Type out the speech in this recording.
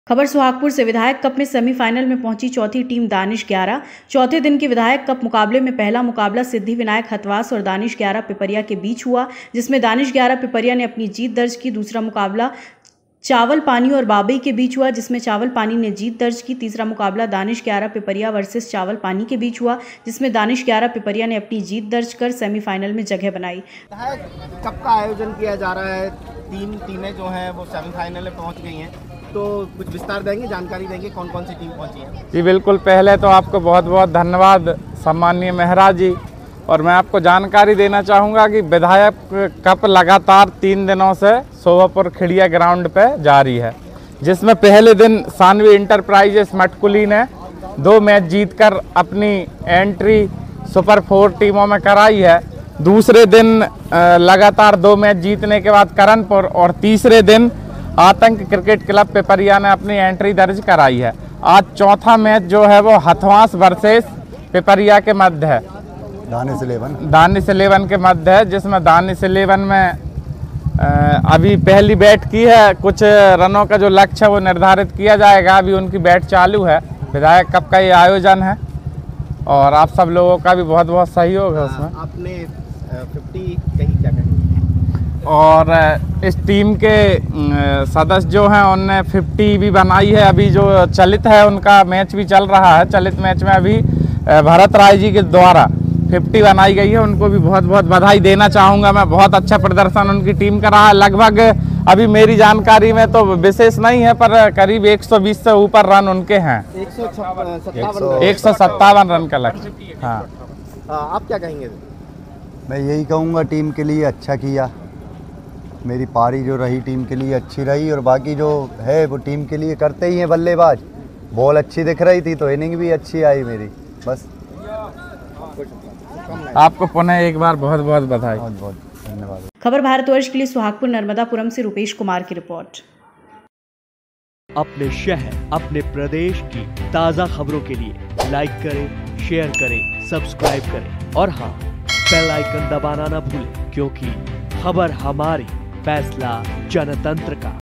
खबर सुहागपुर से। विधायक कप में सेमीफाइनल में पहुंची चौथी टीम दानिश 11। चौथे दिन के विधायक कप मुकाबले में पहला मुकाबला सिद्धि विनायक हथवास और दानिश 11 पिपरिया के बीच हुआ, जिसमें दानिश 11 पिपरिया ने अपनी जीत दर्ज की। दूसरा मुकाबला चावल पानी और बाबई के बीच हुआ, जिसमें चावल पानी ने जीत दर्ज की। तीसरा मुकाबला दानिश 11 पिपरिया वर्सेस चावल पानी के बीच हुआ, जिसमें दानिश 11 पिपरिया ने अपनी जीत दर्ज कर सेमीफाइनल में जगह बनाई। कप का आयोजन किया जा रहा है, 3 टीमें जो हैं वो सेमीफाइनल में पहुंच गई हैं, तो कुछ विस्तार देंगे, जानकारी देंगे कौन कौन सी टीम पहुंची है? जी बिल्कुल, पहले तो आपको बहुत बहुत धन्यवाद सम्माननीय मेहरा जी। और मैं आपको जानकारी देना चाहूँगा कि विधायक कप लगातार 3 दिनों से सोहापुर खिड़िया ग्राउंड पे जारी है, जिसमें पहले दिन सानवी इंटरप्राइजेस मटकुली ने 2 मैच जीतकर अपनी एंट्री सुपर 4 टीमों में कराई है। दूसरे दिन लगातार 2 मैच जीतने के बाद करणपुर और तीसरे दिन आतंक क्रिकेट क्लब पिपरिया ने अपनी एंट्री दर्ज कराई है। आज चौथा मैच जो है वो हथवास वर्सेस पिपरिया के मध्य है, दानिश 11 के मध्य है, जिसमें दानिश 11 में अभी पहली बैट की है। कुछ रनों का जो लक्ष्य है वो निर्धारित किया जाएगा, अभी उनकी बैट चालू है। विधायक कप का ये आयोजन है और आप सब लोगों का भी बहुत बहुत सहयोग है उसमें। आपने 50 कहीं क्या कहेंगे? और इस टीम के सदस्य जो हैं उनने 50 भी बनाई है। अभी जो चलित है उनका मैच भी चल रहा है, चलित मैच में अभी भरत राय जी के द्वारा 50 बनाई गई है। उनको भी बहुत बहुत बधाई देना चाहूँगा मैं। बहुत अच्छा प्रदर्शन उनकी टीम का रहा है। लगभग अभी मेरी जानकारी में तो विशेष नहीं है, पर करीब 120 से ऊपर रन उनके हैं। 157 रन का लक्ष्य। हाँ, आप क्या कहेंगे? मैं यही कहूँगा, टीम के लिए अच्छा किया, मेरी पारी जो रही टीम के लिए अच्छी रही, और बाकी जो है वो टीम के लिए करते ही हैं बल्लेबाज। बॉल अच्छी दिख रही थी तो इनिंग भी अच्छी आई मेरी। बस आपको पुनः एक बार बहुत बहुत बधाई। बहुत बहुत धन्यवाद। खबर भारतवर्ष के लिए सुहागपुर नर्मदापुरम से रुपेश कुमार की रिपोर्ट। अपने शहर, अपने प्रदेश की ताज़ा खबरों के लिए लाइक करें, शेयर करें, सब्सक्राइब करें और हाँ, बेल आइकन दबाना ना भूलें, क्योंकि खबर हमारी, फैसला जनतंत्र का।